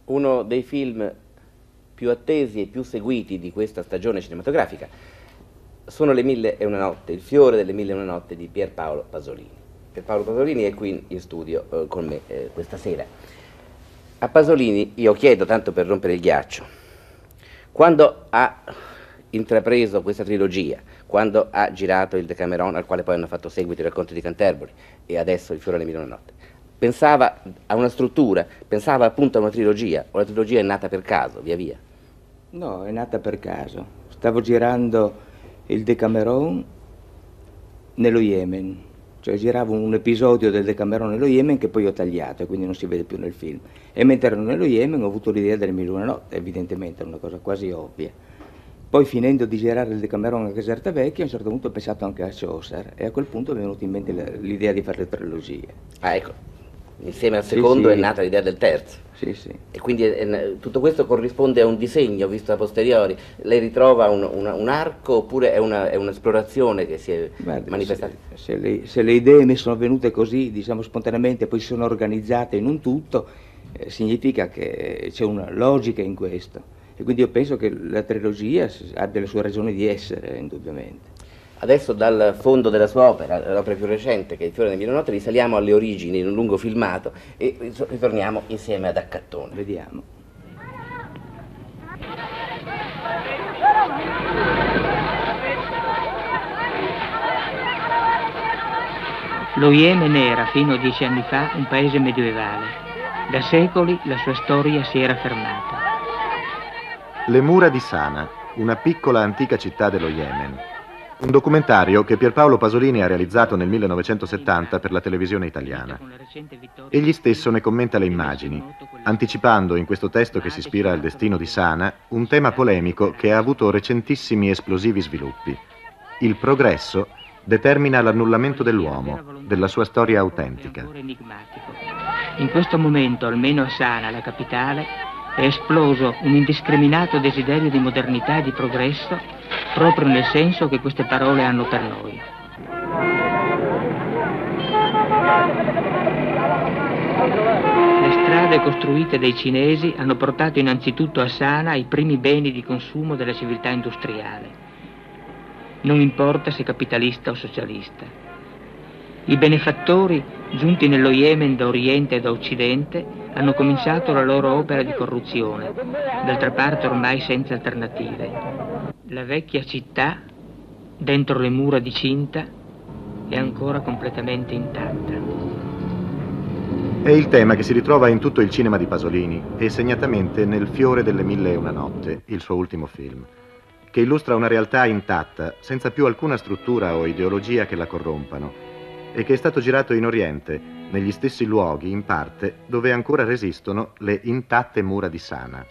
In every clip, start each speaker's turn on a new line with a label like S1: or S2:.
S1: uno dei film più attesi e più seguiti di questa stagione cinematografica sono Le Mille e una notte, il fiore delle Mille e una notte di Pierpaolo Pasolini. Pierpaolo Pasolini è qui in studio con me questa sera. A Pasolini io chiedo, tanto per rompere il ghiaccio, quando ha intrapreso questa trilogia, quando ha girato il Decameron, al quale poi hanno fatto seguito i Racconti di Canterbury e adesso il fiore delle Mille e una notte, pensava a una struttura, pensava appunto a una trilogia, o la trilogia è nata per caso, via via?
S2: No, è nata per caso. Stavo girando il Decameron nello Yemen, cioè giravo un episodio del Decameron nello Yemen che poi ho tagliato e quindi non si vede più nel film. E mentre ero nello Yemen ho avuto l'idea delle Mille e una notte, evidentemente è una cosa quasi ovvia. Poi finendo di girare il Decameron a Caserta Vecchia, a un certo punto ho pensato anche a Chaucer e a quel punto mi è venuta in mente l'idea di fare le trilogie.
S1: Ah, ecco, insieme al secondo
S2: sì.
S1: È nata l'idea del terzo.
S2: Sì, sì.
S1: E quindi tutto questo corrisponde a un disegno visto a posteriori. Lei ritrova un arco oppure è un'esplorazione che si è manifestata?
S2: Se le idee mi sono venute così, diciamo spontaneamente, poi si sono organizzate in un tutto, significa che c'è una logica in questo. E quindi io penso che la trilogia abbia le sue ragioni di essere, indubbiamente.
S1: Adesso dal fondo della sua opera, l'opera più recente che è Il fiore delle Mille e una notte, risaliamo alle origini in un lungo filmato e ritorniamo insieme ad Accattone.
S2: Vediamo.
S3: Lo Yemen era, fino a 10 anni fa, un paese medievale. Da secoli la sua storia si era fermata.
S4: Le mura di Sana, una piccola antica città dello Yemen. Un documentario che Pierpaolo Pasolini ha realizzato nel 1970 per la televisione italiana. Egli stesso ne commenta le immagini, anticipando in questo testo che si ispira al destino di Sana un tema polemico che ha avuto recentissimi esplosivi sviluppi. Il progresso determina l'annullamento dell'uomo, della sua storia autentica.
S3: In questo momento, almeno a Sana, la capitale, è esploso un indiscriminato desiderio di modernità e di progresso, proprio nel senso che queste parole hanno per noi. Le strade costruite dai cinesi hanno portato innanzitutto a Sana i primi beni di consumo della civiltà industriale. Non importa se capitalista o socialista. I benefattori, giunti nello Yemen da Oriente e da Occidente, hanno cominciato la loro opera di corruzione, d'altra parte ormai senza alternative. La vecchia città, dentro le mura di cinta, è ancora completamente intatta.
S4: È il tema che si ritrova in tutto il cinema di Pasolini e segnatamente nel Fiore delle Mille e una notte, il suo ultimo film, che illustra una realtà intatta, senza più alcuna struttura o ideologia che la corrompano, e che è stato girato in Oriente, negli stessi luoghi, in parte, dove ancora resistono le intatte mura di Sana.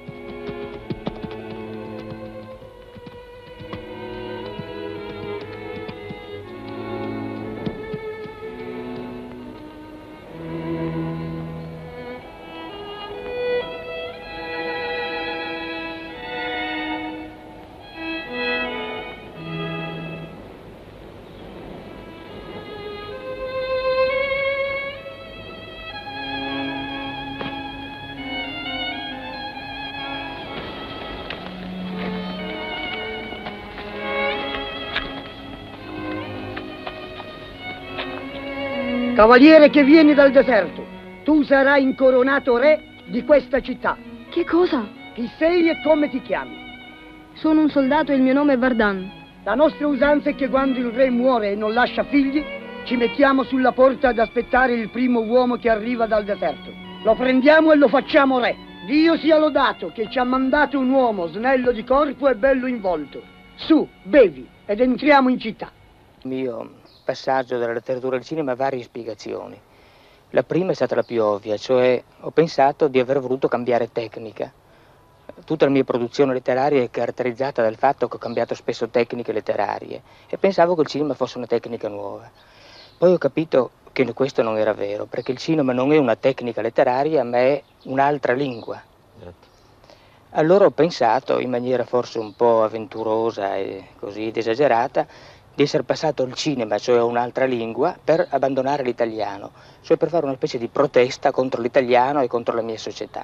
S5: Cavaliere che vieni dal deserto, tu sarai incoronato re di questa città.
S6: Che cosa?
S5: Chi sei e come ti chiami?
S6: Sono un soldato e il mio nome è Vardan.
S5: La nostra usanza è che quando il re muore e non lascia figli, ci mettiamo sulla porta ad aspettare il primo uomo che arriva dal deserto. Lo prendiamo e lo facciamo re. Dio sia lodato che ci ha mandato un uomo snello di corpo e bello in volto. Su, bevi ed entriamo in città.
S3: Mio passaggio dalla letteratura al cinema ha varie spiegazioni. La prima è stata la più ovvia, cioè ho pensato di aver voluto cambiare tecnica. Tutta la mia produzione letteraria è caratterizzata dal fatto che ho cambiato spesso tecniche letterarie e pensavo che il cinema fosse una tecnica nuova. Poi ho capito che questo non era vero, perché il cinema non è una tecnica letteraria, ma è un'altra lingua. Allora ho pensato, in maniera forse un po' avventurosa e così esagerata, di essere passato al cinema, cioè a un'altra lingua, per abbandonare l'italiano, cioè per fare una specie di protesta contro l'italiano e contro la mia società.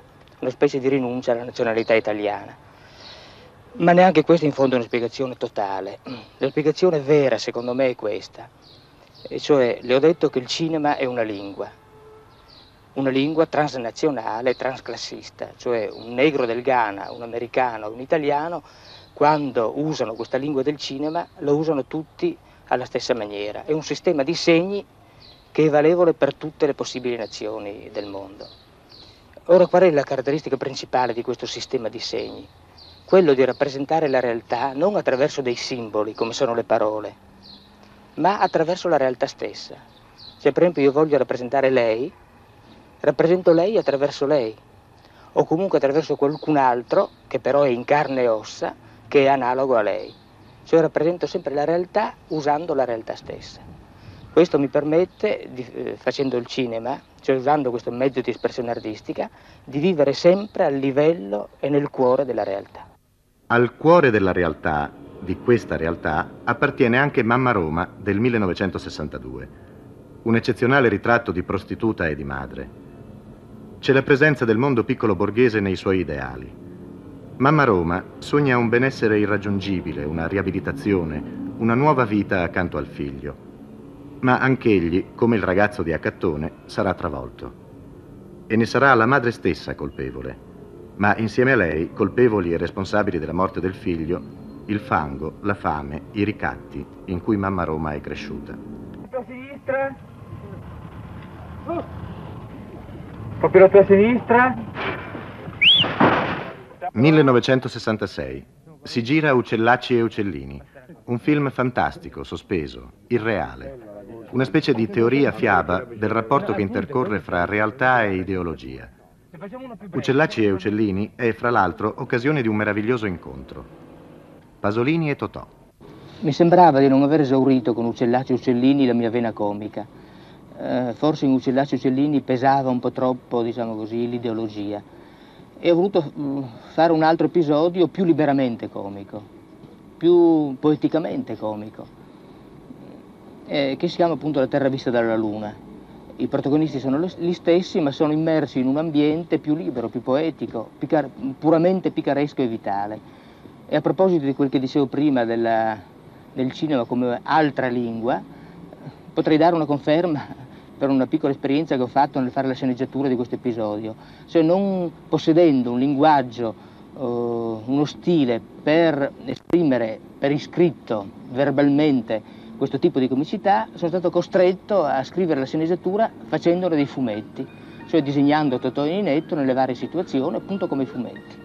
S3: una specie di rinuncia alla nazionalità italiana. Ma neanche questa in fondo è una spiegazione totale. La spiegazione vera, secondo me, è questa. E cioè, le ho detto che il cinema è una lingua transnazionale, transclassista, cioè un negro del Ghana, un americano, un italiano, quando usano questa lingua del cinema, lo usano tutti alla stessa maniera. È un sistema di segni che è valevole per tutte le possibili nazioni del mondo. Ora, qual è la caratteristica principale di questo sistema di segni? Quello di rappresentare la realtà non attraverso dei simboli, come sono le parole, ma attraverso la realtà stessa. Se per esempio io voglio rappresentare lei, rappresento lei attraverso lei, o comunque attraverso qualcun altro, che però è in carne e ossa, che è analogo a lei. Cioè rappresento sempre la realtà usando la realtà stessa. Questo mi permette, facendo il cinema, cioè usando questo mezzo di espressione artistica, di vivere sempre al livello e nel cuore della realtà.
S4: Al cuore della realtà, di questa realtà, appartiene anche Mamma Roma del 1962, un eccezionale ritratto di prostituta e di madre. C'è la presenza del mondo piccolo borghese nei suoi ideali. Mamma Roma sogna un benessere irraggiungibile, una riabilitazione, una nuova vita accanto al figlio. Ma anch'egli, come il ragazzo di Accattone, sarà travolto. E ne sarà la madre stessa colpevole. Ma insieme a lei, colpevoli e responsabili della morte del figlio, il fango, la fame, i ricatti in cui Mamma Roma è cresciuta.
S7: La tua sinistra? Un po' più la tua sinistra?
S4: 1966. Si gira Uccellacci e Uccellini, un film fantastico, sospeso, irreale, una specie di teoria fiaba del rapporto che intercorre fra realtà e ideologia. Uccellacci e Uccellini è, fra l'altro, occasione di un meraviglioso incontro. Pasolini e Totò.
S3: Mi sembrava di non aver esaurito con Uccellacci e Uccellini la mia vena comica. Forse in Uccellacci e Uccellini pesava un po' troppo, diciamo così, l'ideologia. E ho voluto fare un altro episodio più liberamente comico, più poeticamente comico, che si chiama appunto La terra vista dalla luna. I protagonisti sono gli stessi, ma sono immersi in un ambiente più libero, più poetico, puramente picaresco e vitale. E a proposito di quel che dicevo prima del cinema come altra lingua, potrei dare una conferma per una piccola esperienza che ho fatto nel fare la sceneggiatura di questo episodio. Cioè, non possedendo un linguaggio, uno stile per esprimere per iscritto, verbalmente, questo tipo di comicità, sono stato costretto a scrivere la sceneggiatura facendone dei fumetti, cioè disegnando Totò e Ninetto nelle varie situazioni, appunto come fumetti.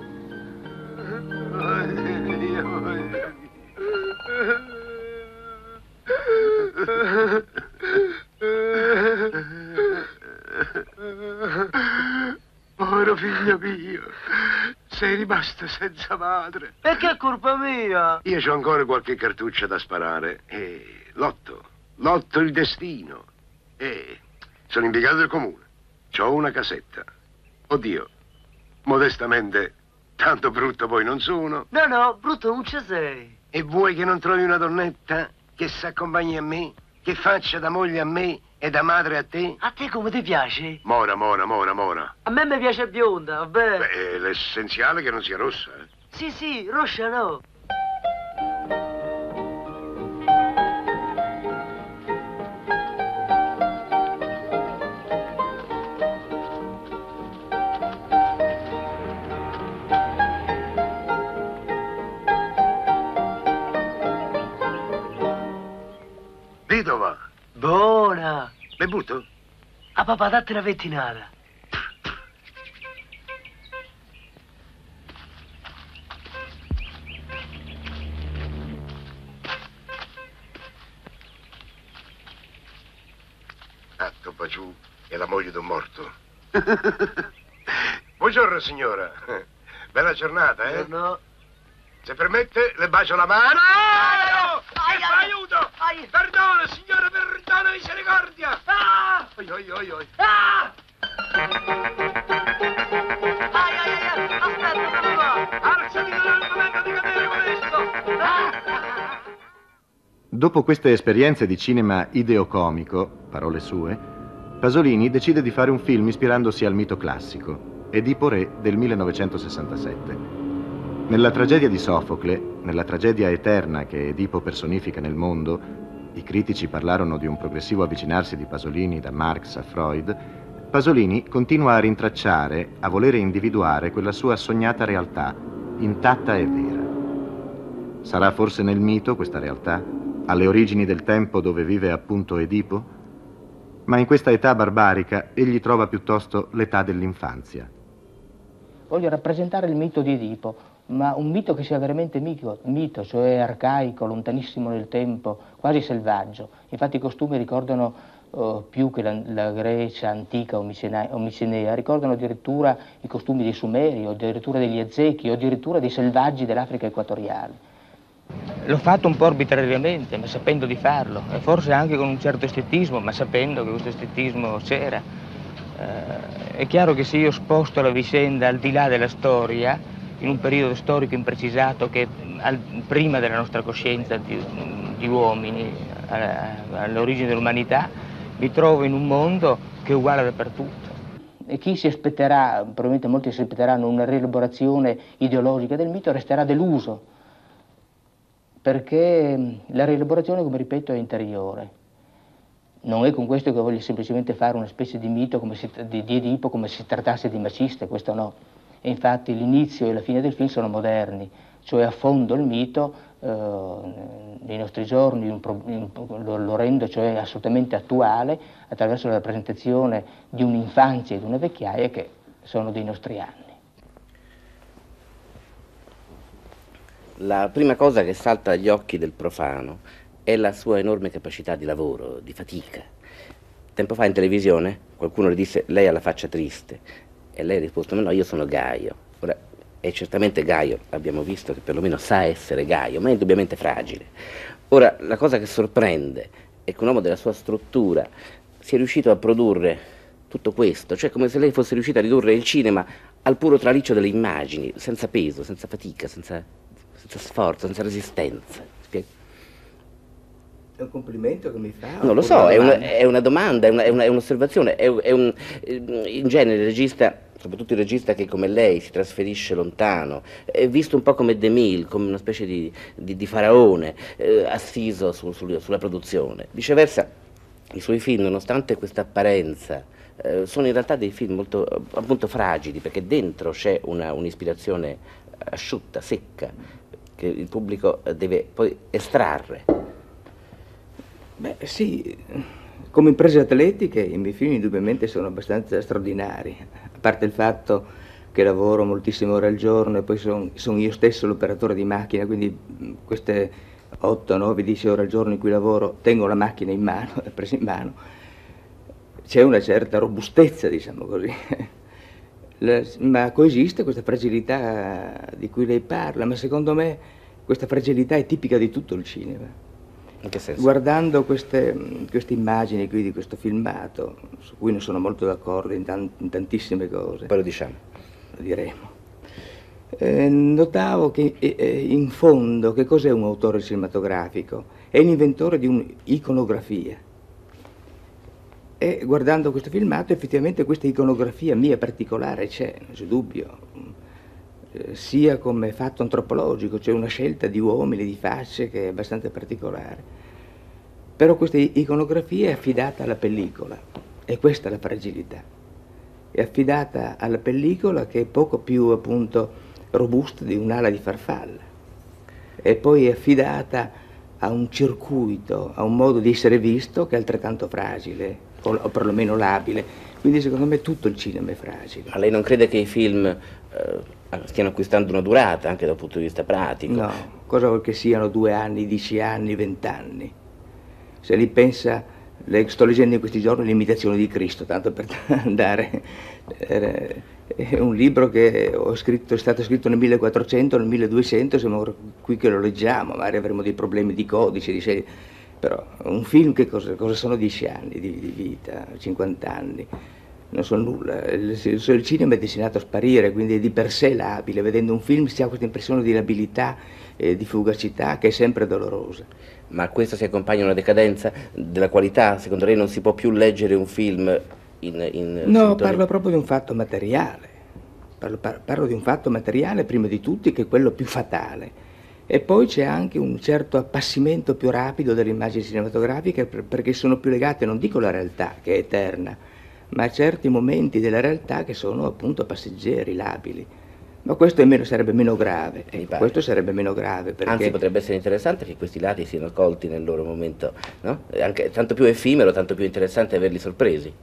S8: Povero figlio mio, sei rimasto senza madre.
S9: E che è colpa mia?
S8: Io c'ho ancora qualche cartuccia da sparare e lotto il destino. E sono impiegato del comune, c'ho una casetta. Oddio, modestamente, tanto brutto poi non sono.
S9: No, brutto non ci sei.
S8: E vuoi che non trovi una donnetta che s'accompagni a me, che faccia da moglie a me e da madre a te?
S9: A te come ti piace?
S8: Mora.
S9: A me mi piace bionda, vabbè.
S8: Beh, è l'essenziale che non sia rossa, eh?
S9: Sì, rossa no.
S8: Vedova.
S9: Buona.
S8: Le butto?
S9: A papà, datti una vettinata.
S8: Toppa giù è la moglie d'un morto. Buongiorno, signora. Bella giornata, eh?
S9: No.
S8: Se permette, le bacio la mano. Aiuto! Perdono, signora, perdono, misericordia! Oi.
S9: Aspetta, papà!
S8: Alzati, non è il momento di cadere questo!
S4: Dopo queste esperienze di cinema ideocomico, parole sue, Pasolini decide di fare un film ispirandosi al mito classico. Edipo Re del 1967. Nella tragedia di Sofocle, nella tragedia eterna che Edipo personifica nel mondo, i critici parlarono di un progressivo avvicinarsi di Pasolini da Marx a Freud. Pasolini continua a rintracciare, a volere individuare quella sua sognata realtà, intatta e vera. Sarà forse nel mito questa realtà, alle origini del tempo dove vive appunto Edipo? Ma in questa età barbarica egli trova piuttosto l'età dell'infanzia.
S3: Voglio rappresentare il mito di Edipo, ma un mito che sia veramente mito, cioè arcaico, lontanissimo nel tempo, quasi selvaggio. Infatti i costumi ricordano più che la Grecia antica o micenea, ricordano addirittura i costumi dei Sumeri, o addirittura degli Ezechi, o addirittura dei selvaggi dell'Africa equatoriale. L'ho fatto un po' arbitrariamente, ma sapendo di farlo, e forse anche con un certo estetismo, ma sapendo che questo estetismo c'era. È chiaro che se io sposto la vicenda al di là della storia, in un periodo storico imprecisato che prima della nostra coscienza di uomini, all'origine dell'umanità, mi trovo in un mondo che è uguale dappertutto. E chi si aspetterà, probabilmente molti si aspetteranno una rielaborazione ideologica del mito, resterà deluso, perché la rielaborazione, come ripeto, è interiore. Non è con questo che voglio semplicemente fare una specie di mito di Edipo come se si trattasse di Maciste, questo no. E infatti l'inizio e la fine del film sono moderni, cioè affondo il mito nei nostri giorni, lo rendo cioè assolutamente attuale attraverso la rappresentazione di un'infanzia e di una vecchiaia che sono dei nostri anni.
S1: La prima cosa che salta agli occhi del profano è la sua enorme capacità di lavoro, di fatica. Tempo fa in televisione qualcuno le disse: lei ha la faccia triste, e lei ha risposto: ma no, io sono Gaio. Ora, è certamente Gaio, abbiamo visto che perlomeno sa essere Gaio, ma è indubbiamente fragile. Ora, la cosa che sorprende è che un uomo della sua struttura sia riuscito a produrre tutto questo, cioè come se lei fosse riuscita a ridurre il cinema al puro traliccio delle immagini, senza peso, senza fatica, senza sforzo, senza resistenza.
S2: È un complimento che mi fa?
S1: Non lo so, è una domanda, è un'osservazione. In genere il regista, soprattutto il regista che come lei si trasferisce lontano, è visto un po' come DeMille, come una specie di faraone assiso sulla produzione. Viceversa, i suoi film, nonostante questa apparenza, sono in realtà dei film molto appunto fragili, perché dentro c'è un'ispirazione asciutta, secca, che il pubblico deve poi estrarre.
S2: Beh sì, come imprese atletiche i miei film indubbiamente sono abbastanza straordinari, a parte il fatto che lavoro moltissime ore al giorno e poi sono io stesso l'operatore di macchina, quindi queste 8, 9, 10 ore al giorno in cui lavoro tengo la macchina in mano, presa in mano, c'è una certa robustezza, diciamo così, ma coesiste questa fragilità di cui lei parla, ma secondo me questa fragilità è tipica di tutto il cinema.
S1: In che senso?
S2: Guardando queste immagini qui di questo filmato, su cui non sono molto d'accordo in tantissime cose.
S1: Poi lo diciamo.
S2: Lo diremo. Notavo che in fondo che cos'è un autore cinematografico? È l'inventore di un'iconografia. E guardando questo filmato effettivamente questa iconografia mia particolare c'è, non c'è dubbio. Sia come fatto antropologico, cioè una scelta di uomini, di facce che è abbastanza particolare. Però questa iconografia è affidata alla pellicola, e questa è la fragilità. È affidata alla pellicola che è poco più appunto robusta di un'ala di farfalla. E poi è affidata a un circuito, a un modo di essere visto che è altrettanto fragile, o perlomeno labile. Quindi secondo me tutto il cinema è fragile.
S1: Ma lei non crede che i film stiano acquistando una durata anche dal punto di vista pratico?
S2: No, cosa vuol che siano 2 anni, 10 anni, 20 anni? Se li pensa, sto leggendo in questi giorni L'imitazione di Cristo, tanto per andare, è un libro che è stato scritto nel 1400, nel 1200, siamo qui che lo leggiamo, magari avremo dei problemi di codice, di serie, però un film che cosa sono 10 anni di vita, 50 anni? Non so nulla, il cinema è destinato a sparire, quindi è di per sé labile, vedendo un film si ha questa impressione di labilità e di fugacità che è sempre dolorosa.
S1: Ma a questo si accompagna una decadenza della qualità? Secondo lei non si può più leggere un film in
S2: No, parlo proprio di un fatto materiale. parlo di un fatto materiale prima di tutti, che è quello più fatale. E poi c'è anche un certo appassimento più rapido delle immagini cinematografiche perché sono più legate, non dico alla realtà, che è eterna, ma a certi momenti della realtà che sono appunto passeggeri, labili. Ma questo sarebbe meno grave, questo sarebbe meno grave perché...
S1: Anzi, potrebbe essere interessante che questi lati siano colti nel loro momento, no? Anche tanto più effimero, tanto più interessante averli sorpresi.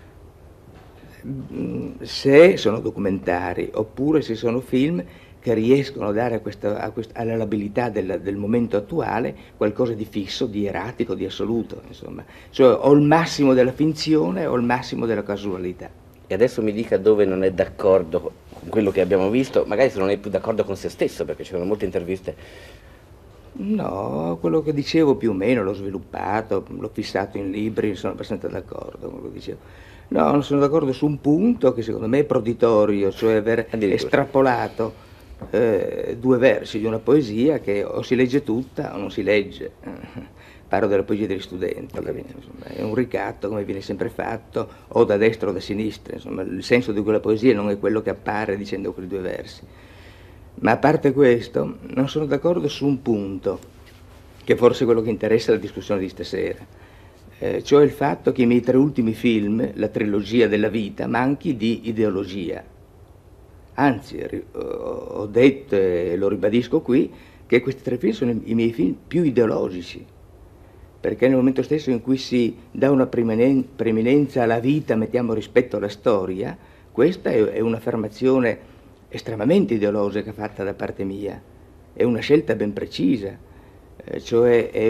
S2: Se sono documentari oppure se sono film che riescono a dare alla labilità del momento attuale qualcosa di fisso, di erratico, di assoluto, insomma. Cioè o il massimo della finzione o il massimo della casualità.
S1: E adesso mi dica dove non è d'accordo con quello che abbiamo visto, magari se non è più d'accordo con se stesso, perché ci sono molte interviste.
S2: No, quello che dicevo più o meno l'ho sviluppato, l'ho fissato in libri, sono abbastanza d'accordo con quello che dicevo. No, non sono d'accordo su un punto che secondo me è proditorio, cioè aver estrapolato 2 versi di una poesia che o si legge tutta o non si legge. Parlo della poesia degli studenti, insomma, è un ricatto come viene sempre fatto, o da destra o da sinistra, insomma, il senso di quella poesia non è quello che appare dicendo quei 2 versi. Ma a parte questo, non sono d'accordo su un punto, che forse è quello che interessa la discussione di stasera, cioè il fatto che i miei 3 ultimi film, la trilogia della vita, manchi di ideologia. Anzi, ho detto e lo ribadisco qui, che questi 3 film sono i miei film più ideologici, perché nel momento stesso in cui si dà una preeminenza alla vita, mettiamo rispetto alla storia, questa è un'affermazione estremamente ideologica fatta da parte mia, è una scelta ben precisa, cioè è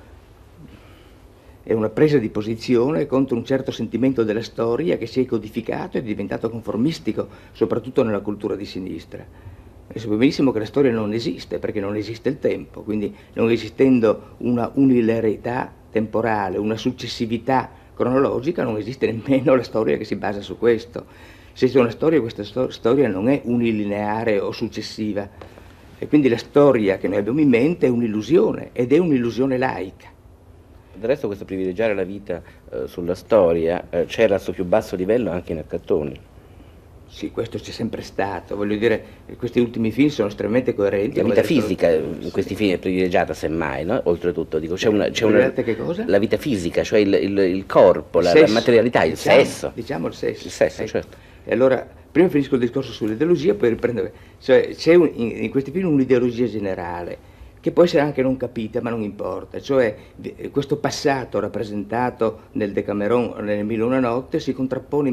S2: una presa di posizione contro un certo sentimento della storia che si è codificato e è diventato conformistico, soprattutto nella cultura di sinistra. E so benissimo che la storia non esiste, perché non esiste il tempo, quindi non esistendo una unilinearità temporale, una successività cronologica, non esiste nemmeno la storia che si basa su questo. Se c'è una storia, questa storia non è unilineare o successiva, e quindi la storia che noi abbiamo in mente è un'illusione, ed è un'illusione laica.
S1: Del resto questo privilegiare la vita sulla storia c'era al suo più basso livello anche in Accattoni.
S2: Sì, questo c'è sempre stato, voglio dire, questi ultimi film sono estremamente coerenti.
S1: La vita fisica in questi film è privilegiata semmai, no? Oltretutto, dico,
S2: che cosa?
S1: La vita fisica, cioè il corpo, la materialità, il sesso.
S2: Diciamo il sesso.
S1: Il sesso,
S2: ecco.
S1: Certo.
S2: E allora, prima finisco il discorso sull'ideologia, poi riprendo. Cioè, c'è in questi film un'ideologia generale, che può essere anche non capita, ma non importa. Cioè, questo passato rappresentato nel Decameron o nelle Mille e una notte si contrappone in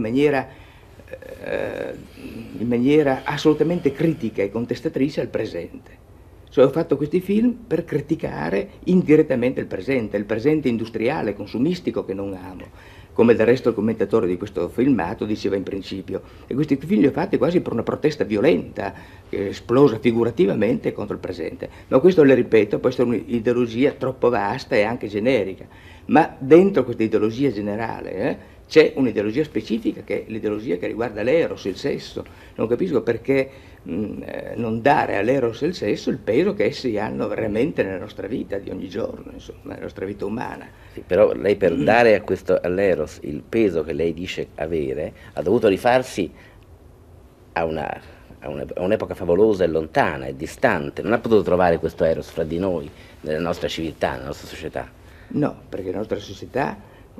S2: maniera assolutamente critica e contestatrice al presente. Cioè ho fatto questi film per criticare indirettamente il presente industriale, consumistico che non amo, come del resto il commentatore di questo filmato diceva in principio. E questi film li ho fatti quasi per una protesta violenta, che è esplosa figurativamente contro il presente. Ma questo, le ripeto, può essere un'ideologia troppo vasta e anche generica. Ma dentro questa ideologia generale c'è un'ideologia specifica, che è l'ideologia che riguarda l'eros, il sesso. Non capisco perché non dare all'eros e al sesso il peso che essi hanno veramente nella nostra vita di ogni giorno, insomma, nella nostra vita umana.
S1: Sì, però lei per dare all'eros il peso che lei dice avere ha dovuto rifarsi a un'epoca favolosa e lontana e distante. Non ha potuto trovare questo eros fra di noi, nella nostra civiltà, nella nostra società.
S2: No, perché la nostra società,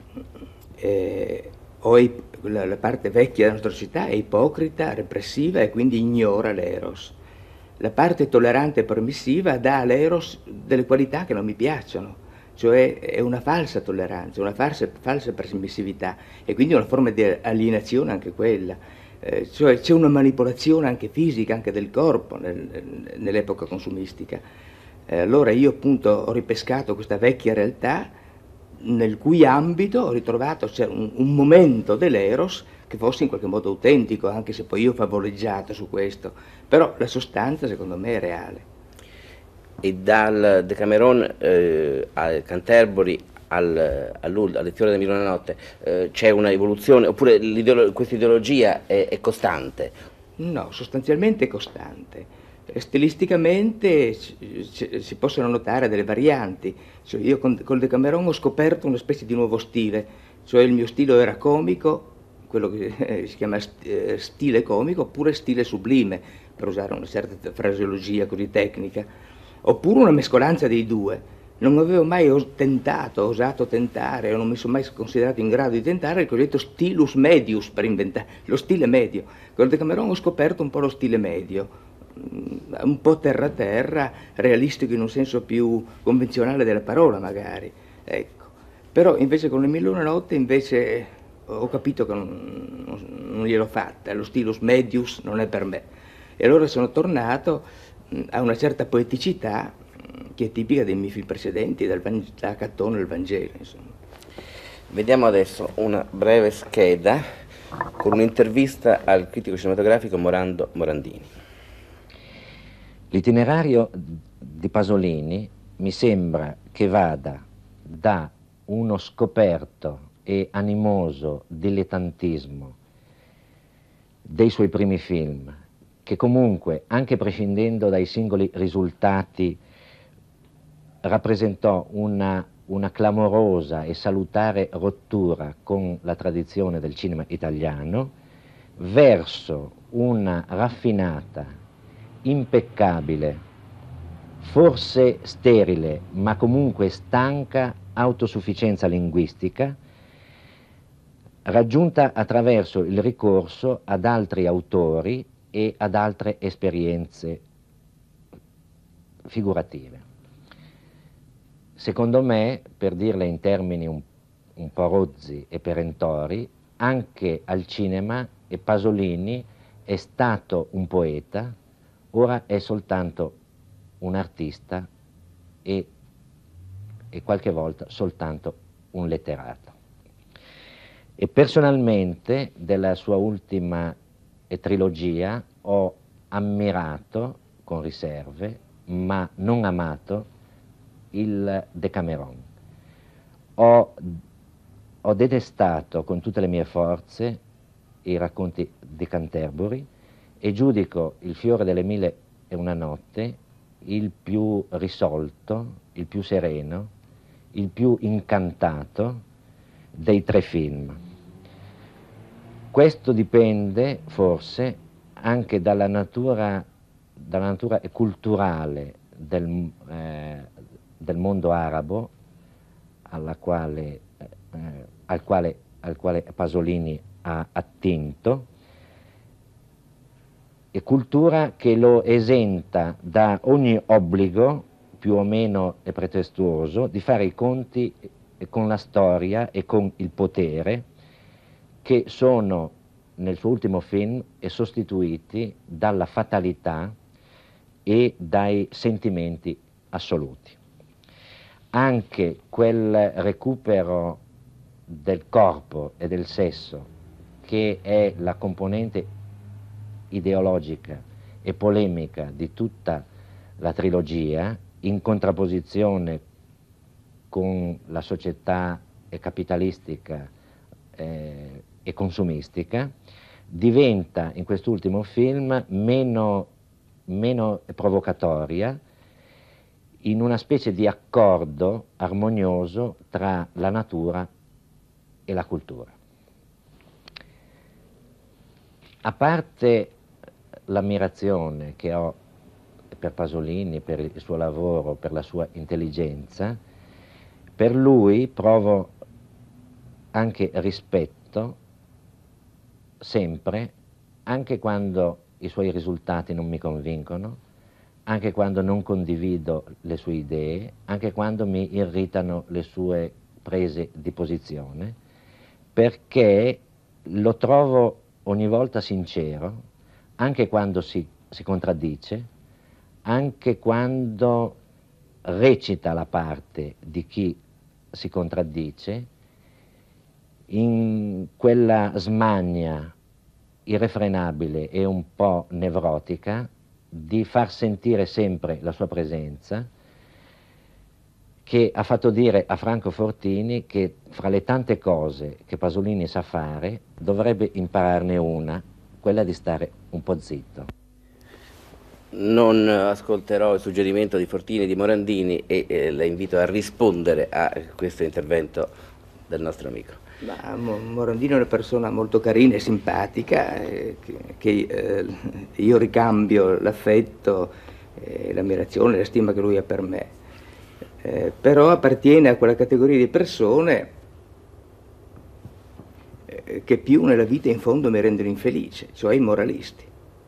S2: la parte vecchia della nostra società è ipocrita, repressiva e quindi ignora l'eros. La parte tollerante e permissiva dà all'eros delle qualità che non mi piacciono, cioè è una falsa tolleranza, una falsa permissività, e quindi una forma di alienazione anche quella. Cioè c'è una manipolazione anche fisica, anche del corpo nell'epoca consumistica. Allora io appunto ho ripescato questa vecchia realtà, nel cui ambito ho ritrovato un momento dell'eros che fosse in qualche modo autentico, anche se poi io ho favoleggiato su questo, però la sostanza secondo me è reale.
S1: E dal Decameron al Canterbury alle Fiore della Mille e una notte c'è una evoluzione, oppure questa ideologia è costante?
S2: No, sostanzialmente è costante. Stilisticamente si possono notare delle varianti, cioè io col Decameron ho scoperto una specie di nuovo stile, cioè il mio stile era comico, quello che si chiama stile comico oppure stile sublime, per usare una certa fraseologia così tecnica, oppure una mescolanza dei due. Non avevo mai osato tentare, o non mi sono mai considerato in grado di tentare il cosiddetto stilus medius per inventare, lo stile medio. Con il Decameron ho scoperto un po' lo stile medio, un po' terra-terra, realistico in un senso più convenzionale della parola magari, ecco. Però invece con le 1001 notte invece ho capito che non gliel'ho fatta, lo stilus medius non è per me. E allora sono tornato a una certa poeticità che è tipica dei miei film precedenti, da Cattone al Vangelo, insomma.
S1: Vediamo adesso una breve scheda con un'intervista al critico cinematografico Morando Morandini.
S10: L'itinerario di Pasolini mi sembra che vada da uno scoperto e animoso dilettantismo dei suoi primi film, che comunque, anche prescindendo dai singoli risultati, rappresentò una clamorosa e salutare rottura con la tradizione del cinema italiano, verso una raffinata, impeccabile, forse sterile, ma comunque stanca autosufficienza linguistica, raggiunta attraverso il ricorso ad altri autori e ad altre esperienze figurative. Secondo me, per dirle in termini un po' rozzi e perentori, anche al cinema Pasolini è stato un poeta, ora è soltanto un artista e qualche volta soltanto un letterato. E personalmente della sua ultima trilogia ho ammirato con riserve, ma non amato, il Decameron. Ho detestato con tutte le mie forze i racconti di Canterbury e giudico Il fiore delle 1001 notte il più risolto, il più sereno, il più incantato dei tre film. Questo dipende forse anche dalla natura culturale del mondo arabo al quale Pasolini ha attinto, e cultura che lo esenta da ogni obbligo più o meno pretestuoso di fare i conti con la storia e con il potere, che sono nel suo ultimo film sostituiti dalla fatalità e dai sentimenti assoluti. Anche quel recupero del corpo e del sesso, che è la componente ideologica e polemica di tutta la trilogia, in contrapposizione con la società capitalistica e consumistica, diventa in quest'ultimo film meno provocatoria, in una specie di accordo armonioso tra la natura e la cultura. A parte l'ammirazione che ho per Pasolini, per il suo lavoro, per la sua intelligenza, per lui provo anche rispetto, sempre, anche quando i suoi risultati non mi convincono, anche quando non condivido le sue idee, anche quando mi irritano le sue prese di posizione, perché lo trovo ogni volta sincero, anche quando si contraddice, anche quando recita la parte di chi si contraddice, in quella smania irrefrenabile e un po' nevrotica di far sentire sempre la sua presenza, che ha fatto dire a Franco Fortini che fra le tante cose che Pasolini sa fare dovrebbe impararne una, quella di stare un po' zitto.
S1: Non ascolterò il suggerimento di Fortini e di Morandini e la invito a rispondere a questo intervento del nostro amico.
S2: Ma Morandini è una persona molto carina e simpatica, che io ricambio l'affetto, l'ammirazione, la stima che lui ha per me. Però appartiene a quella categoria di persone che più nella vita in fondo mi rendono infelice, cioè i moralisti.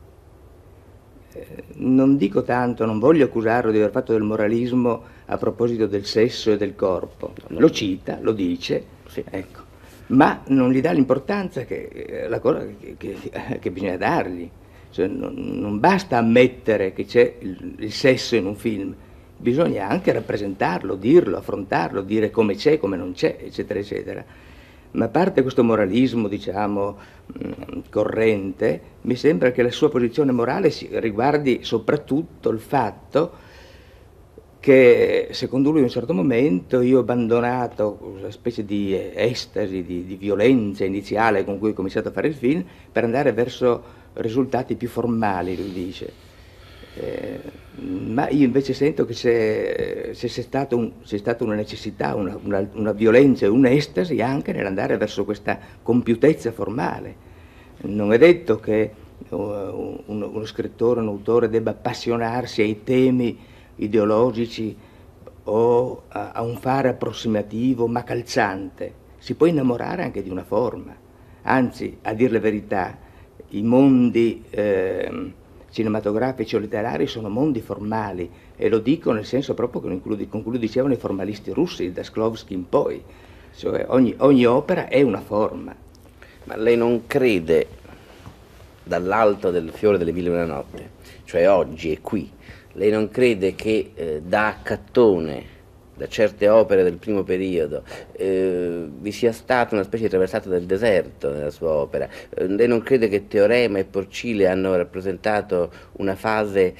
S2: Non dico tanto, non voglio accusarlo di aver fatto del moralismo a proposito del sesso e del corpo. Lo cita, lo dice, sì, ecco, ma non gli dà l'importanza che la cosa che bisogna dargli. Cioè, non basta ammettere che c'è il sesso in un film, bisogna anche rappresentarlo, dirlo, affrontarlo, dire come c'è, come non c'è, eccetera, eccetera. Ma a parte questo moralismo, diciamo, corrente, mi sembra che la sua posizione morale riguardi soprattutto il fatto che, secondo lui, in un certo momento io ho abbandonato una specie di estasi, di violenza iniziale con cui ho cominciato a fare il film, per andare verso risultati più formali, lui dice. Ma io invece sento che c'è stata una necessità, una violenza e un'estasi anche nell'andare verso questa compiutezza formale. Non è detto che uno scrittore, un autore debba appassionarsi ai temi ideologici o a un fare approssimativo ma calzante. Si può innamorare anche di una forma. Anzi, a dire la verità, i mondi cinematografici o letterari sono mondi formali, e lo dico nel senso proprio con cui lo dicevano i formalisti russi, da Shklovsky in poi, cioè ogni opera è una forma.
S1: Ma lei non crede, dall'alto del fiore delle mille e una notte, cioè oggi e qui, lei non crede che da Cattone, da certe opere del primo periodo, vi sia stata una specie di traversata del deserto nella sua opera? Lei non crede che Teorema e Porcile hanno rappresentato una fase,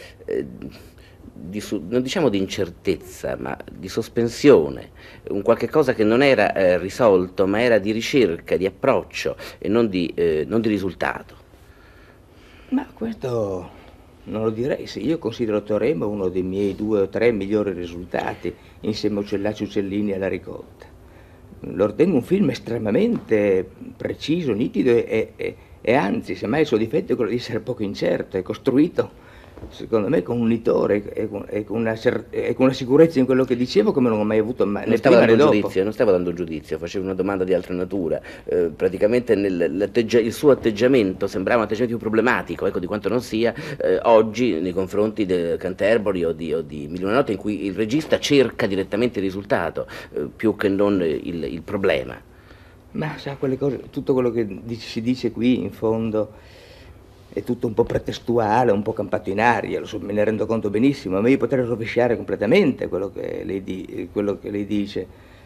S1: non diciamo di incertezza, ma di sospensione, un qualche cosa che non era risolto, ma era di ricerca, di approccio e non di risultato?
S2: Ma questo non lo direi. Se io considero Teorema uno dei miei 2 o 3 migliori risultati, insieme a Uccellacci, Uccellini e alla Ricotta. Lo ritengo un film estremamente preciso, nitido e anzi, semmai il suo difetto è quello di essere poco incerto, è costruito secondo me con un unitore e con una sicurezza in quello che dicevo come non ho mai avuto né prima né dopo.
S1: Non stavo dando un giudizio, facevo una domanda di altra natura. Praticamente il suo atteggiamento sembrava un atteggiamento più problematico, ecco, di quanto non sia oggi nei confronti del Canterbury o di Mille e una notte, in cui il regista cerca direttamente il risultato più che non il problema.
S2: Ma sa, quelle cose, tutto quello che si dice qui in fondo è tutto un po' pretestuale, un po' campato in aria, me ne rendo conto benissimo, ma io potrei rovesciare completamente quello che lei dice,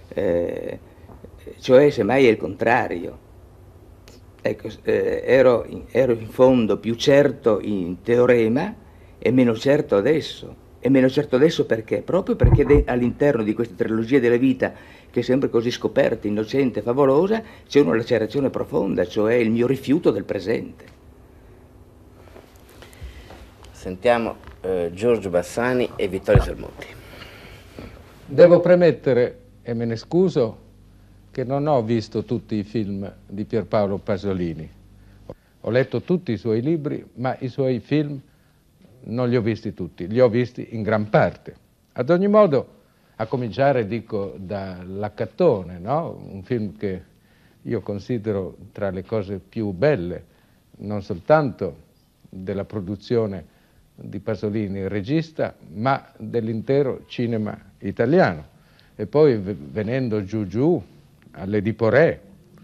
S2: cioè semmai è il contrario. Ecco, ero in fondo più certo in Teorema e meno certo adesso. E meno certo adesso perché? Proprio perché all'interno di questa trilogia della vita, che è sempre così scoperta, innocente, favolosa, c'è una lacerazione profonda, cioè il mio rifiuto del presente.
S1: Sentiamo Giorgio Bassani e Vittorio Sermonti.
S11: Devo premettere, e me ne scuso, che non ho visto tutti i film di Pierpaolo Pasolini. Ho letto tutti i suoi libri, ma i suoi film non li ho visti tutti, li ho visti in gran parte. Ad ogni modo, a cominciare, dico, dall'Accattone, no? Un film che io considero tra le cose più belle, non soltanto della produzione di Pasolini, il regista, ma dell'intero cinema italiano. E poi venendo giù all'Edipo Re,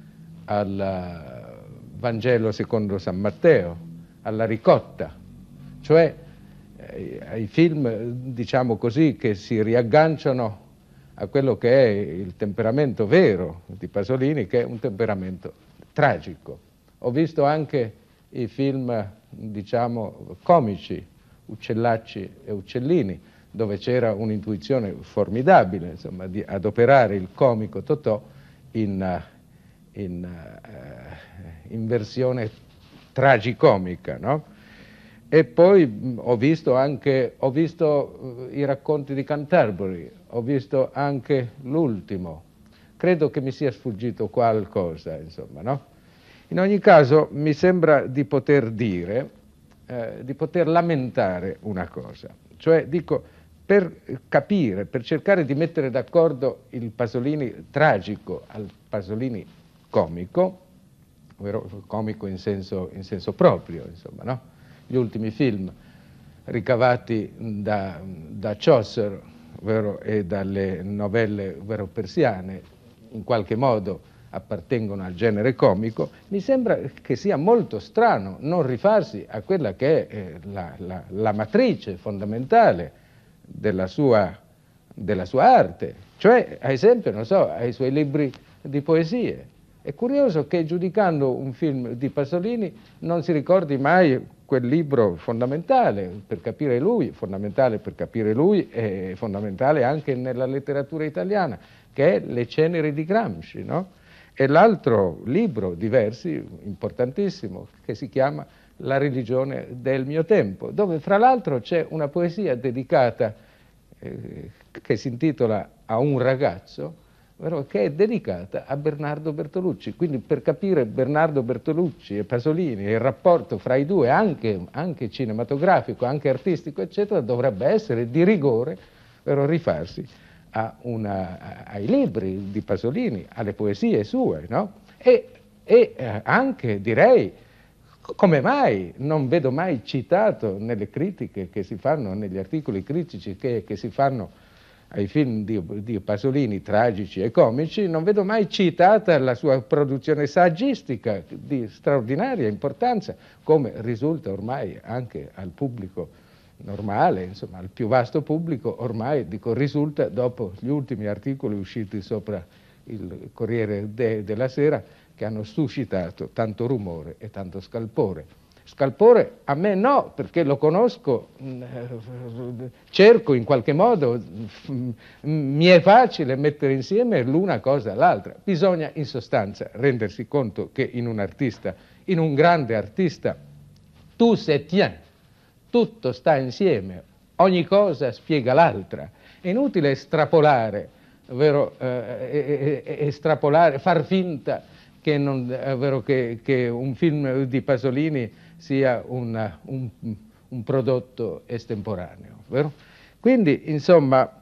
S11: al Vangelo secondo San Matteo, alla Ricotta, cioè ai film, diciamo così, che si riagganciano a quello che è il temperamento vero di Pasolini, che è un temperamento tragico. Ho visto anche i film, diciamo, comici, Uccellacci e Uccellini, dove c'era un'intuizione formidabile, insomma, di adoperare il comico Totò in versione tragicomica, no? E poi ho visto i racconti di Canterbury, ho visto anche l'ultimo, credo che mi sia sfuggito qualcosa, insomma, no? In ogni caso mi sembra di poter dire, di poter lamentare una cosa, cioè dico, per capire, per cercare di mettere d'accordo il Pasolini tragico al Pasolini comico, ovvero comico in senso proprio, insomma, no? Gli ultimi film ricavati da Chaucer, ovvero, e dalle novelle, ovvero, persiane, in qualche modo appartengono al genere comico, mi sembra che sia molto strano non rifarsi a quella che è la matrice fondamentale della sua arte, cioè, ad esempio, non so, ai suoi libri di poesie. È curioso che, giudicando un film di Pasolini, non si ricordi mai quel libro fondamentale per capire lui, fondamentale per capire lui e fondamentale anche nella letteratura italiana, che è Le ceneri di Gramsci, no? E l'altro libro di versi, importantissimo, che si chiama La religione del mio tempo, dove fra l'altro c'è una poesia dedicata, che si intitola A un ragazzo, che è dedicata a Bernardo Bertolucci. Quindi, per capire Bernardo Bertolucci e Pasolini e il rapporto fra i due, anche cinematografico, anche artistico, eccetera, dovrebbe essere di rigore, rifarsi ai libri di Pasolini, alle poesie sue, no? E anche, direi, come mai non vedo mai citato nelle critiche che si fanno, negli articoli critici che si fanno ai film di Pasolini, tragici e comici, non vedo mai citata la sua produzione saggistica di straordinaria importanza, come risulta ormai anche al pubblico normale, insomma, al più vasto pubblico, ormai, dico, risulta dopo gli ultimi articoli usciti sopra il Corriere della Sera, che hanno suscitato tanto rumore e tanto scalpore. Scalpore a me no, perché lo conosco, cerco in qualche modo, mi è facile mettere insieme l'una cosa all'altra. Bisogna in sostanza rendersi conto che in un artista, in un grande artista, tout se tient, tutto sta insieme, ogni cosa spiega l'altra. È inutile estrapolare, ovvero, estrapolare, far finta che un film di Pasolini sia un prodotto estemporaneo, vero? Quindi, insomma,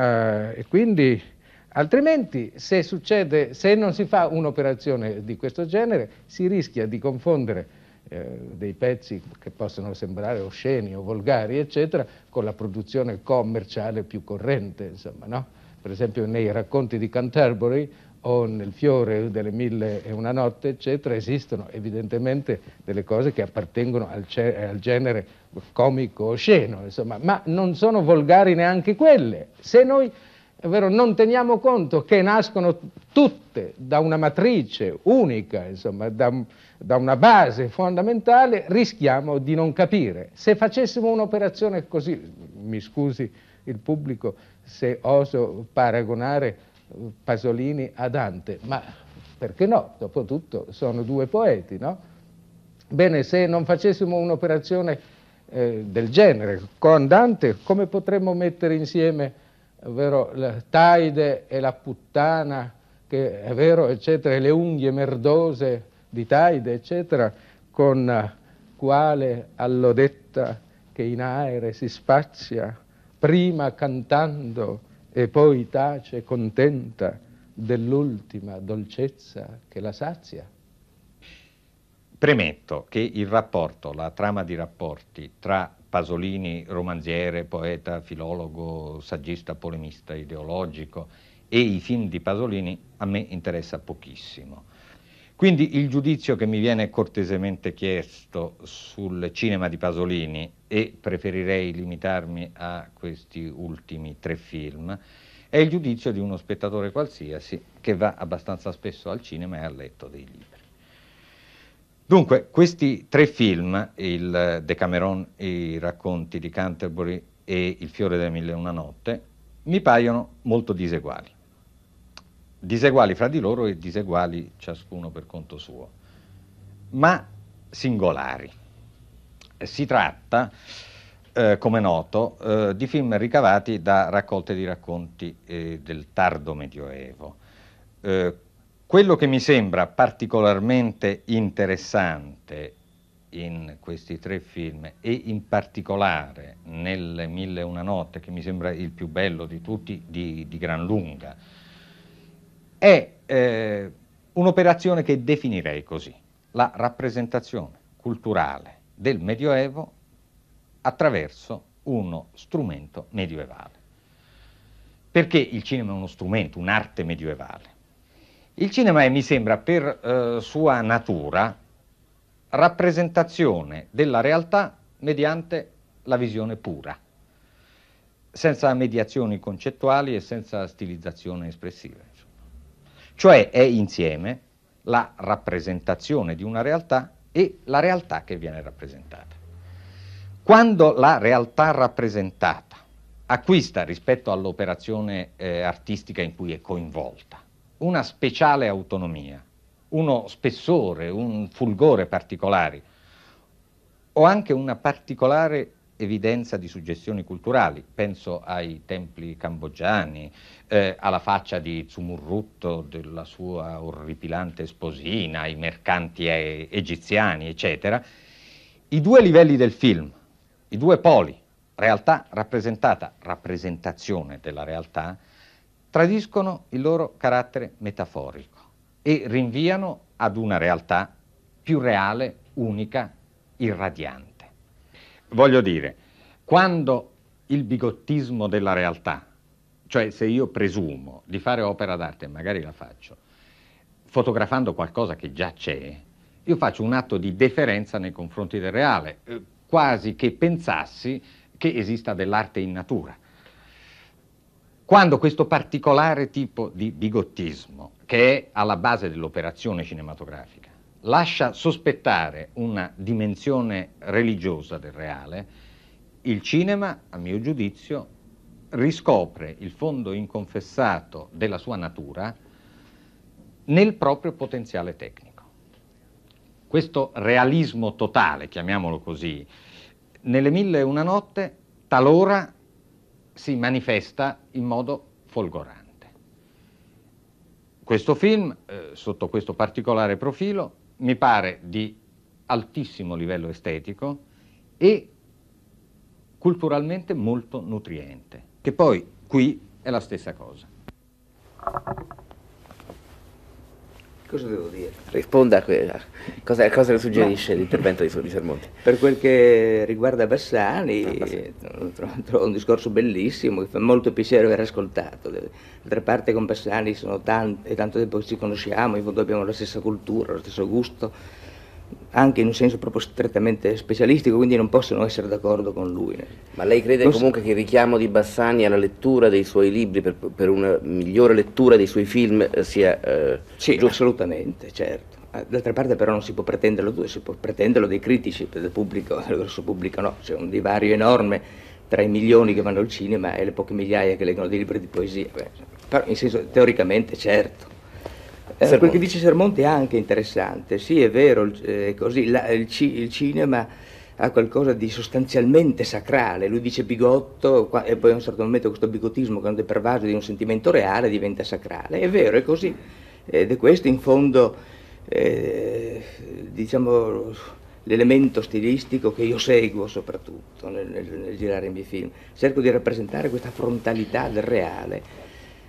S11: altrimenti, se non si fa un'operazione di questo genere, si rischia di confondere dei pezzi che possono sembrare osceni o volgari, eccetera, con la produzione commerciale più corrente, insomma, no? Per esempio, nei racconti di Canterbury o nel Fiore delle Mille e una Notte, eccetera, esistono evidentemente delle cose che appartengono al genere comico osceno, insomma, ma non sono volgari neanche quelle. Se noi, è vero, non teniamo conto che nascono tutte da una matrice unica, insomma, da una base fondamentale, rischiamo di non capire. Se facessimo un'operazione così, mi scusi il pubblico se oso paragonare Pasolini a Dante, ma perché no? Dopotutto sono due poeti, no? Bene, se non facessimo un'operazione del genere con Dante, come potremmo mettere insieme, è vero, la Taide e la puttana, che è vero, eccetera, e le unghie merdose di Taide, eccetera, con quale allodetta che in aere si spazia, prima cantando e poi tace contenta dell'ultima dolcezza che la sazia?
S12: Premetto che il rapporto, la trama di rapporti tra Pasolini, romanziere, poeta, filologo, saggista, polemista ideologico, e i film di Pasolini a me interessa pochissimo. Quindi il giudizio che mi viene cortesemente chiesto sul cinema di Pasolini, e preferirei limitarmi a questi ultimi 3 film, è il giudizio di uno spettatore qualsiasi che va abbastanza spesso al cinema e ha letto dei libri. Dunque, questi 3 film, il Decameron, i racconti di Canterbury e Il Fiore delle Mille e una Notte, mi paiono molto diseguali. Diseguali fra di loro e diseguali ciascuno per conto suo, ma singolari. Si tratta, come noto, di film ricavati da raccolte di racconti del tardo Medioevo. quello che mi sembra particolarmente interessante in questi 3 film, e in particolare nel 1001 notte, che mi sembra il più bello di tutti di gran lunga, è un'operazione che definirei così: la rappresentazione culturale del Medioevo attraverso uno strumento medievale. Perché il cinema è uno strumento, un'arte medievale? Il cinema è, mi sembra, per sua natura, rappresentazione della realtà mediante la visione pura, senza mediazioni concettuali e senza stilizzazione espressiva. Cioè è insieme la rappresentazione di una realtà e la realtà che viene rappresentata. Quando la realtà rappresentata acquista, rispetto all'operazione artistica in cui è coinvolta, una speciale autonomia, uno spessore, un fulgore particolari, o anche una particolare evidenza di suggestioni culturali, penso ai templi cambogiani, alla faccia di Zumurrutto, della sua orripilante sposina, ai mercanti egiziani, eccetera. I 2 livelli del film, i 2 poli, realtà rappresentata, rappresentazione della realtà, tradiscono il loro carattere metaforico e rinviano ad una realtà più reale, unica, irradiante. Voglio dire, quando il bigottismo della realtà, cioè se io presumo di fare opera d'arte, e magari la faccio, fotografando qualcosa che già c'è, io faccio un atto di deferenza nei confronti del reale, quasi che pensassi che esista dell'arte in natura. Quando questo particolare tipo di bigottismo, che è alla base dell'operazione cinematografica, lascia sospettare una dimensione religiosa del reale, il cinema, a mio giudizio, riscopre il fondo inconfessato della sua natura nel proprio potenziale tecnico. Questo realismo totale, chiamiamolo così, nelle 1001 notte talora si manifesta in modo folgorante. Questo film, sotto questo particolare profilo, mi pare di altissimo livello estetico e culturalmente molto nutriente, che poi qui è la stessa cosa.
S2: Cosa devo dire?
S1: Risponda a cosa le suggerisce l'intervento di Sermonti.
S2: Per quel che riguarda Bassani, trovo un discorso bellissimo, che fa molto piacere aver ascoltato. D'altra parte con Bassani sono tanto tempo che ci conosciamo, in fondo abbiamo la stessa cultura, lo stesso gusto, anche in un senso proprio strettamente specialistico, quindi non posso non essere d'accordo con lui.
S1: Ma lei crede comunque che il richiamo di Bassani alla lettura dei suoi libri per una migliore lettura dei suoi film sia
S2: sì,
S1: giusto?
S2: Assolutamente, certo. D'altra parte però non si può pretenderlo, si può pretenderlo dei critici, del pubblico, del grosso pubblico no, c'è un divario enorme tra i milioni che vanno al cinema e le poche migliaia che leggono dei libri di poesia. Però in senso teoricamente certo. Quel che dice Sermonti è anche interessante, sì è vero, così, il cinema ha qualcosa di sostanzialmente sacrale, lui dice bigotto e poi a un certo momento questo bigottismo che è pervaso di un sentimento reale diventa sacrale, è vero, è così, ed è questo in fondo diciamo l'elemento stilistico che io seguo soprattutto nel girare i miei film, cerco di rappresentare questa frontalità del reale,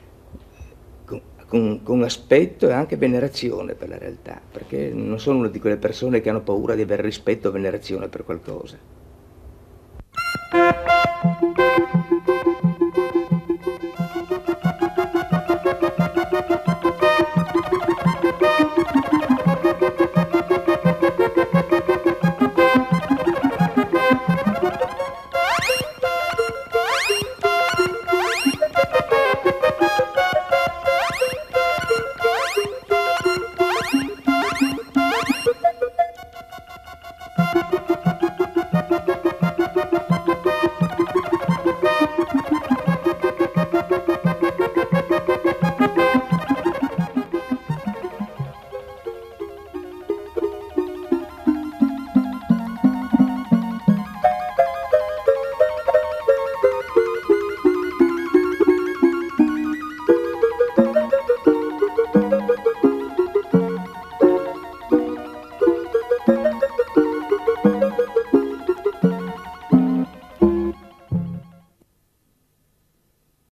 S2: con aspetto e anche venerazione per la realtà, perché non sono una di quelle persone che hanno paura di avere rispetto o venerazione per qualcosa.